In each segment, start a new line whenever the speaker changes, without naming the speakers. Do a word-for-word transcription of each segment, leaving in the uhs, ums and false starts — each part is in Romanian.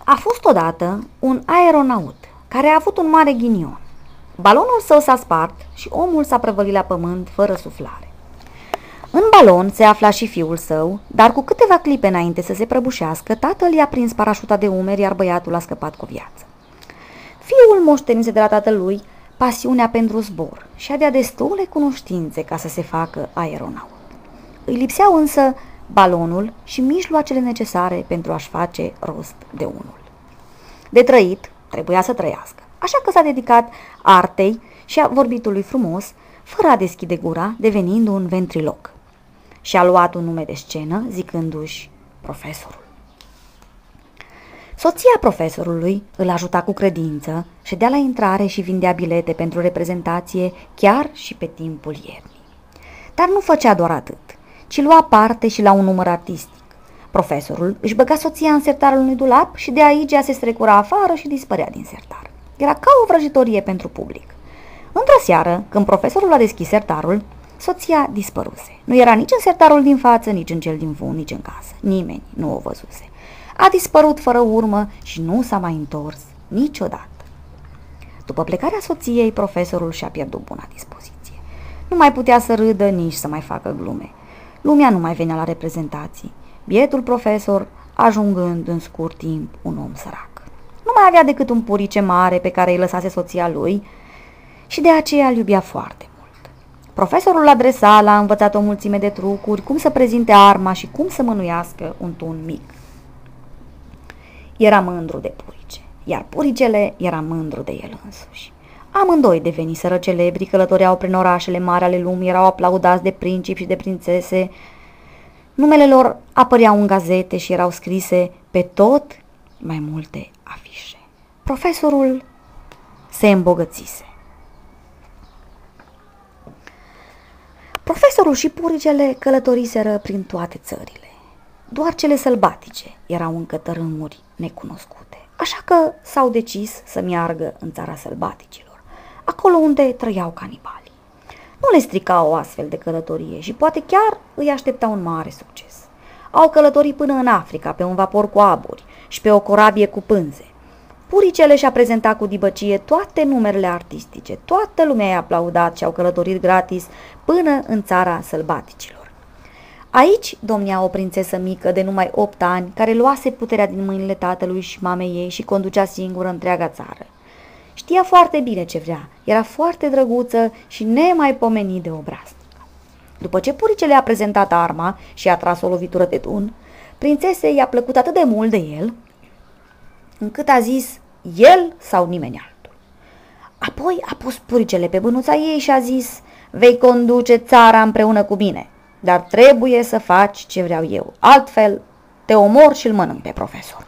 A fost odată un aeronaut care a avut un mare ghinion. Balonul său s-a spart și omul s-a prăvălit la pământ fără suflare. În balon se afla și fiul său, dar cu câteva clipe înainte să se prăbușească, tatăl i-a prins parașuta de umeri, iar băiatul a scăpat cu viață. Fiul moștenise de la tatălui pasiunea pentru zbor și avea destule cunoștințe ca să se facă aeronaut. Îi lipseau însă balonul și mijloacele necesare pentru a-și face rost de unul. De trăit, trebuia să trăiască, așa că s-a dedicat artei și a vorbitului frumos, fără a deschide gura, devenind un ventriloc. Și-a luat un nume de scenă, zicându-și profesorul. Soția profesorului îl ajuta cu credință, ședea la intrare și vindea bilete pentru reprezentație chiar și pe timpul iernii. Dar nu făcea doar atât, ci lua parte și la un număr artistic. Profesorul își băga soția în sertarul unui dulap și de aici ea se strecura afară și dispărea din sertar. Era ca o vrăjitorie pentru public. Într-o seară, când profesorul a deschis sertarul, soția dispăruse. Nu era nici în sertarul din față, nici în cel din fund, nici în casă. Nimeni nu o văzuse. A dispărut fără urmă și nu s-a mai întors niciodată. După plecarea soției, profesorul și-a pierdut buna dispoziție. Nu mai putea să râdă, nici să mai facă glume. Lumea nu mai venea la reprezentații. Bietul profesor, ajungând în scurt timp un om sărac. Nu mai avea decât un purice mare pe care îi lăsase soția lui și de aceea îl iubea foarte mult. Profesorul adresa, l-a învățat o mulțime de trucuri, cum să prezinte arma și cum să mânuiască un tun mic. Era mândru de purice, iar puricele era mândru de el însuși. Amândoi deveniseră celebri, călătoreau prin orașele mari ale lumii, erau aplaudați de principi și de prințese. Numele lor apăreau în gazete și erau scrise pe tot mai multe afișe. Profesorul se îmbogățise. Profesorul și puricele călătoriseră prin toate țările. Doar cele sălbatice erau încă tărâmuri necunoscute, așa că s-au decis să meargă în țara sălbaticilor, acolo unde trăiau canibalii. Nu le strica o astfel de călătorie și poate chiar îi aștepta un mare succes. Au călătorit până în Africa pe un vapor cu aburi și pe o corabie cu pânze. Puricele și-a prezentat cu dibăcie toate numerele artistice, toată lumea i-a aplaudat și au călătorit gratis până în țara sălbaticilor. Aici domnea o prințesă mică de numai opt ani, care luase puterea din mâinile tatălui și mamei ei și conducea singură întreaga țară. Știa foarte bine ce vrea, era foarte drăguță și nemaipomenit de obraznică. După ce puricele a prezentat arma și a tras o lovitură de tun, prințesei i-a plăcut atât de mult de el, încât a zis el sau nimeni altul. Apoi a pus puricele pe bânuța ei și a zis: vei conduce țara împreună cu mine, dar trebuie să faci ce vreau eu, altfel te omor și îl mănânc pe profesor.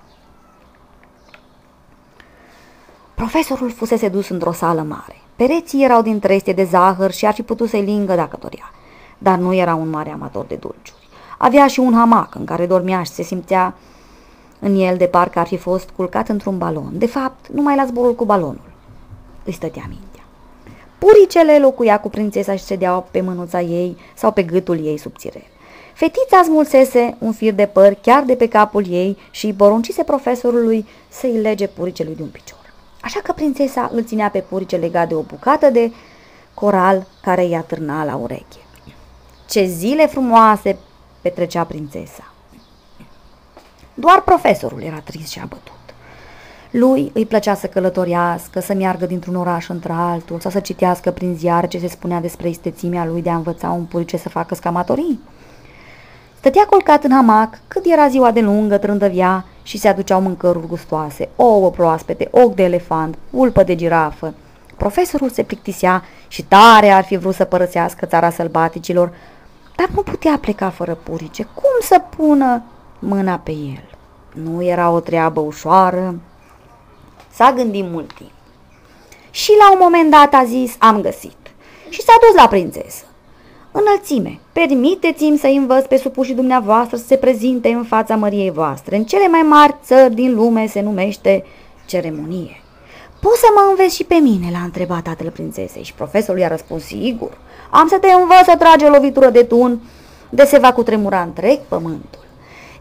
Profesorul fusese dus într-o sală mare. Pereții erau din trestie de zahăr și ar fi putut să-i lingă dacă dorea, dar nu era un mare amator de dulciuri. Avea și un hamac în care dormea și se simțea în el de parcă ar fi fost culcat într-un balon. De fapt, numai la zborul cu balonul îi stătea mintea. Puricele locuia cu prințesa și sedea pe mânuța ei sau pe gâtul ei subțirel. Fetița smulsese un fir de păr chiar de pe capul ei și îi poruncise profesorului să îi lege puricelui de un picior. Așa că prințesa îl ținea pe purice legat de o bucată de coral care i-a târna la ureche. Ce zile frumoase petrecea prințesa! Doar profesorul era trist și abătut. Lui îi plăcea să călătorească, să meargă dintr-un oraș într-altul sau să citească prin ziare ce se spunea despre istețimea lui de a învăța un purice să facă scamatorii. Stătea colcat în hamac cât era ziua de lungă, trândăvia și se aduceau mâncăruri gustoase, ouă proaspete, ochi de elefant, pulpă de girafă. Profesorul se plictisea și tare ar fi vrut să părăsească țara sălbaticilor, dar nu putea pleca fără purice. Cum să pună mâna pe el? Nu era o treabă ușoară. S-a gândit mult timp. Și la un moment dat a zis: am găsit. Și s-a dus la prințesă. Înălțime, permiteți-mi să învăț pe supușii dumneavoastră să se prezinte în fața măriei voastre. În cele mai mari țări din lume se numește ceremonie. Poți să mă înveți și pe mine? L-a întrebat tatăl prințesei și profesorul i-a răspuns: sigur, am să te învăț să tragi o lovitură de tun de se va cutremura întreg pământul.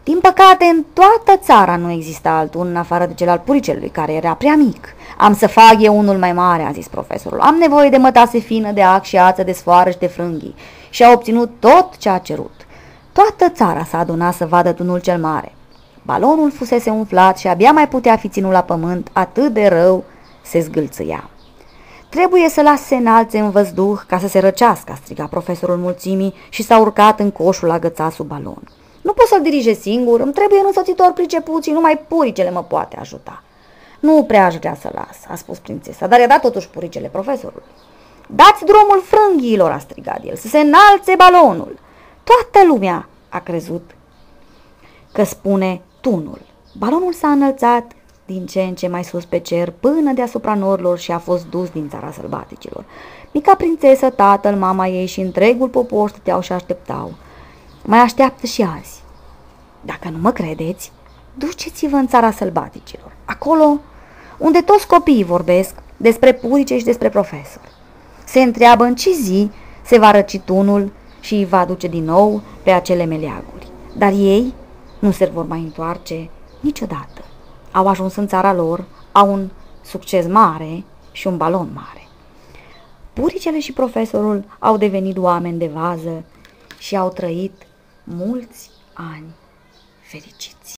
Din păcate, în toată țara nu exista altul în afară de cel al puricelui, care era prea mic. Am să fac eu unul mai mare, a zis profesorul. Am nevoie de mătase fină, de ac și ață, de sfoară și de frânghii. Și a obținut tot ce a cerut. Toată țara s-a adunat să vadă tunul cel mare. Balonul fusese umflat și abia mai putea fi ținut la pământ, atât de rău se zgâlțâia. Trebuie să las să se înalțe în văzduh ca să se răcească, a strigat profesorul mulțimii și s-a urcat în coșul agățat sub balon. Nu pot să-l dirige singur, îmi trebuie un însoțitor priceput și numai puricele mă poate ajuta. Nu prea aș vrea să las, a spus prințesa, dar i-a dat totuși puricele profesorului. Dați drumul frânghiilor, a strigat el, să se înalțe balonul. Toată lumea a crezut că spune tunul. Balonul s-a înălțat din ce în ce mai sus pe cer până deasupra norilor și a fost dus din țara sălbaticilor. Mica prințesă, tatăl, mama ei și întregul popor stăteau și așteptau. Mai așteaptă și azi. Dacă nu mă credeți, duceți-vă în țara sălbaticilor, acolo unde toți copiii vorbesc despre purice și despre profesor. Se întreabă în ce zi se va răci tunul și îi va duce din nou pe acele meleaguri. Dar ei nu se vor mai întoarce niciodată. Au ajuns în țara lor, au un succes mare și un balon mare. Puricele și profesorul au devenit oameni de vază și au trăit mulți ani fericiți.